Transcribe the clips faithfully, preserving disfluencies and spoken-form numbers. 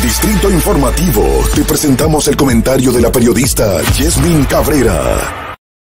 Distrito Informativo, te presentamos el comentario de la periodista Yesmin Cabrera.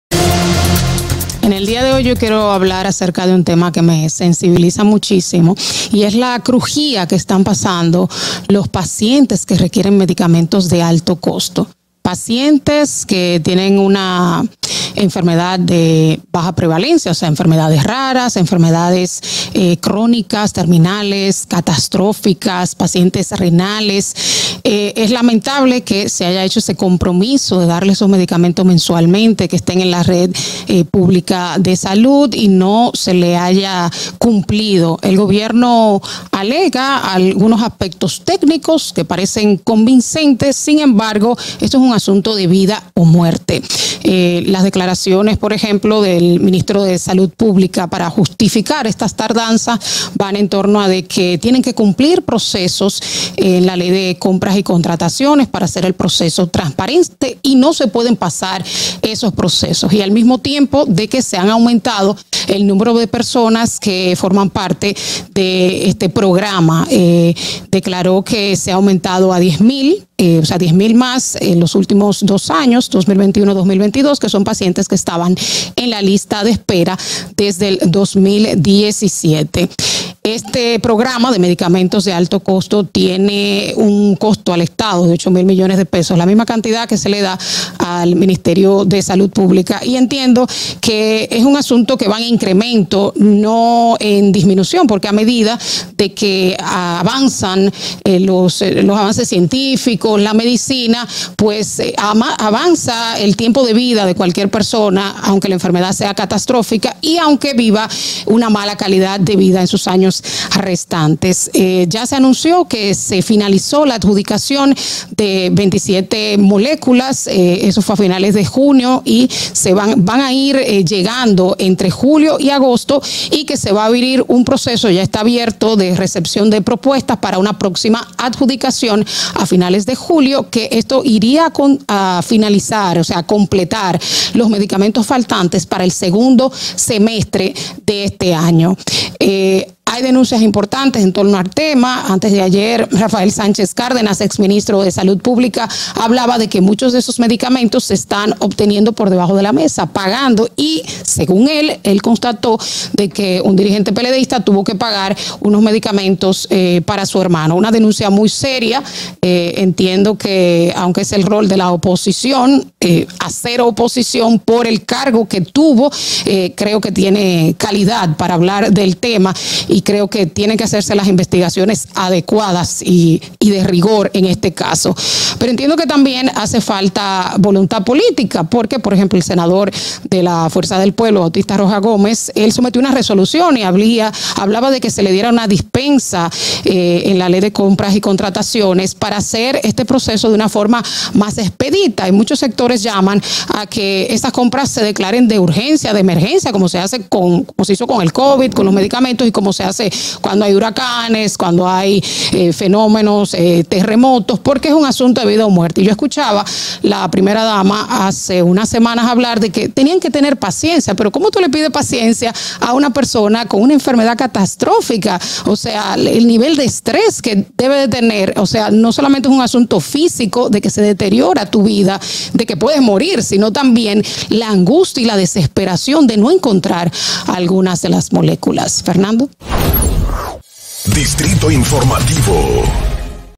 En el día de hoy yo quiero hablar acerca de un tema que me sensibiliza muchísimo y es la crujía que están pasando los pacientes que requieren medicamentos de alto costo. Pacientes que tienen una enfermedad de baja prevalencia, o sea, enfermedades raras, enfermedades eh, crónicas, terminales, catastróficas, pacientes renales. Eh, es lamentable que se haya hecho ese compromiso de darle esos medicamentos mensualmente, que estén en la red eh, pública de salud y no se le haya cumplido. El gobierno alega algunos aspectos técnicos que parecen convincentes, sin embargo, esto es un asunto de vida o muerte. Eh, las declaraciones, por ejemplo, del ministro de Salud Pública para justificar estas tardanzas van en torno a de que tienen que cumplir procesos en la ley de compras y contrataciones para hacer el proceso transparente y no se pueden pasar esos procesos. Y al mismo tiempo de que se han aumentado el número de personas que forman parte de este programa. Eh, declaró que se ha aumentado a diez mil. Eh, o sea, diez mil más en los últimos dos años, dos mil veintiuno dos mil veintidós, que son pacientes que estaban en la lista de espera desde el dos mil diecisiete. Este programa de medicamentos de alto costo tiene un costo al Estado de ocho mil millones de pesos, la misma cantidad que se le da al Ministerio de Salud Pública. Y entiendo que es un asunto que va en incremento, no en disminución, porque a medida de que avanzan eh, los, eh, los avances científicos, la medicina, pues eh, avanza el tiempo de vida de cualquier persona, aunque la enfermedad sea catastrófica y aunque viva una mala calidad de vida en sus años restantes. Eh, ya se anunció que se finalizó la adjudicación de veintisiete moléculas, eh, eso fue a finales de junio y se van, van a ir eh, llegando entre julio y agosto y que se va a abrir un proceso, ya está abierto, de recepción de propuestas para una próxima adjudicación a finales de julio, que esto iría con, a finalizar, o sea, a completar los medicamentos faltantes para el segundo semestre de este año. Eh, Hay denuncias importantes en torno al tema. Antes de ayer, Rafael Sánchez Cárdenas, exministro de Salud Pública, hablaba de que muchos de esos medicamentos se están obteniendo por debajo de la mesa, pagando, y según él, él constató de que un dirigente peledeísta tuvo que pagar unos medicamentos eh, para su hermano. Una denuncia muy seria. Eh, entiendo que, aunque es el rol de la oposición, eh, hacer oposición por el cargo que tuvo, eh, creo que tiene calidad para hablar del tema. Y creo que tienen que hacerse las investigaciones adecuadas y, y de rigor en este caso. Pero entiendo que también hace falta voluntad política, porque, por ejemplo, el senador de la Fuerza del Pueblo, Bautista Rojas Gómez, él sometió una resolución y hablía, hablaba de que se le diera una dispensa eh, en la ley de compras y contrataciones para hacer este proceso de una forma más expedita. Y muchos sectores llaman a que estas compras se declaren de urgencia, de emergencia, como se hace con, como se hizo con el COVID, con los medicamentos, y como se hace cuando hay huracanes, cuando hay eh, fenómenos, eh, terremotos, porque es un asunto de vida o muerte. Y yo escuchaba la primera dama hace unas semanas hablar de que tenían que tener paciencia, pero ¿cómo tú le pides paciencia a una persona con una enfermedad catastrófica? O sea, el nivel de estrés que debe de tener, o sea, no solamente es un asunto físico de que se deteriora tu vida, de que puedes morir, sino también la angustia y la desesperación de no encontrar algunas de las moléculas. Fernando. Distrito Informativo.